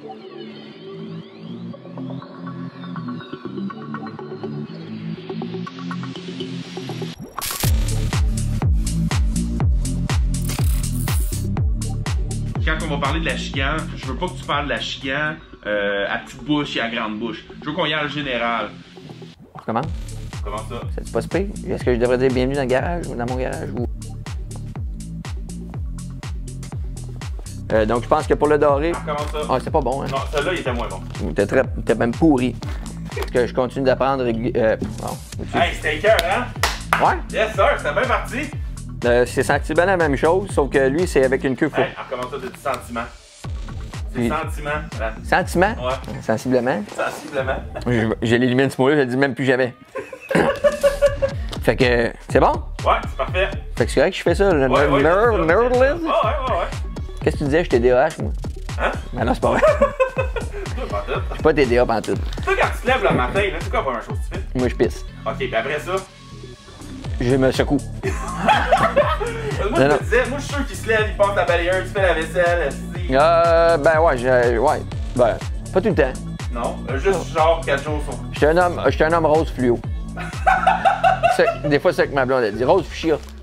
Quand on va parler de la chigan, je veux pas que tu parles de la chigan à petite bouche et à grande bouche. Je veux qu'on y aille en général. On recommence? Comment ça? C'est pas super. Est-ce que je devrais dire bienvenue dans le garage ou dans mon garage? Ou... donc je pense que pour le doré... Ah, comment ça? Ah, c'est pas bon, hein? Non, celui-là, il était moins bon. T'es même pourri. Parce que je continue d'apprendre... Bon, hey, c'était cœur, hein? Ouais? Yes, sir, c'était bien parti. C'est sensiblement la même chose, sauf que lui, c'est avec une queue fou. Hey, comment ça, t'as dit sentiment? C'est sentiment. Hein? Sentiment? Ouais. Sensiblement. Sensiblement. Je l'élimine ce mot-là, je le dis même plus jamais. Fait que, c'est bon? Ouais, c'est parfait. Fait que c'est correct que je fais ça, le nerdless? Ouais. Qu'est-ce que tu disais? Je TDAH, moi? Hein? Ben non, c'est pas vrai. Je suis pas TDA pantoute. Toi, quand tu te lèves le matin, là, c'est quoi la première chose que tu fais? Moi, je pisse. Ok, puis après ça? Je me secoue. Moi, je me disais, moi, je suis sûr qu'il se lève, il passe la balayeuse, tu fais la vaisselle, Ben ouais, ouais. Ben, pas tout le temps. Non, juste genre 4 jours sur... Je suis un homme rose fluo. Des fois, c'est ce que ma blonde a dit. Rose fuchsia.